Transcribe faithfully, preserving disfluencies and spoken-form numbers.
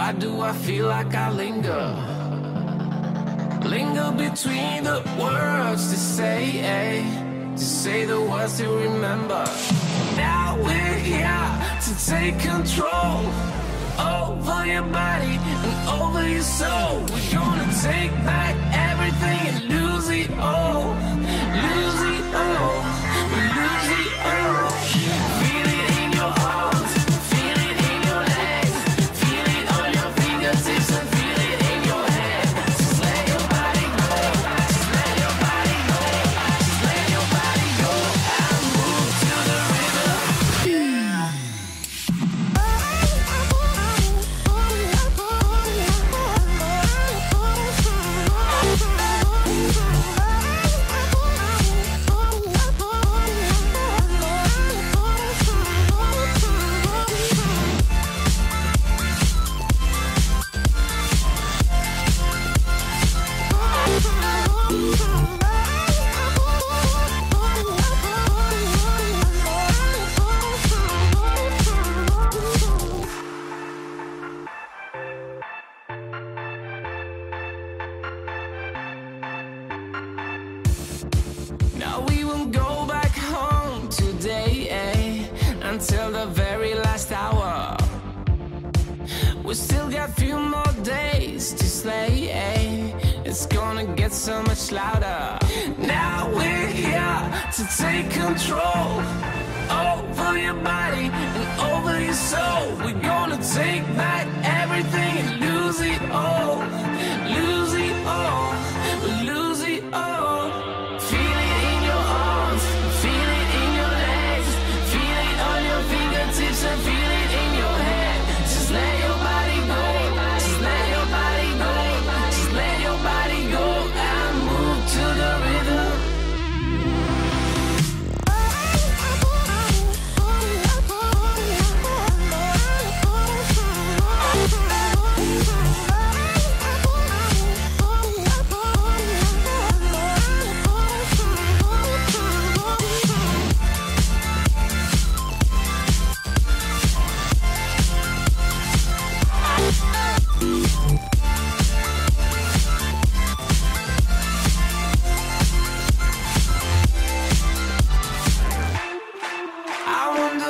Why do I feel like I linger? Linger between the words to say, eh? To say the words to remember. Now we're here to take control over your body and over your soul. We're gonna take back everything and lose it all. Lose it all. Lose it all. Feel it in your arms, feel it in your legs, feel it on your fingertips and feel it in your head. Just let your body go, just let your body go, just let your body go and move to the rhythm. Now we won't go back home today, eh? Until the very last hour. We still got few more days to slay, eh? It's gonna get so much louder. Now we're here to take control over your body and over your soul. We're gonna take back everything and lose it all. Lose it all. Lose it all. Feel it in your arms, feel it in your legs, feel it on your fingertips and feel it in your head. Just let your body go, just let your body go, just let your body go and move to the rhythm. I wonder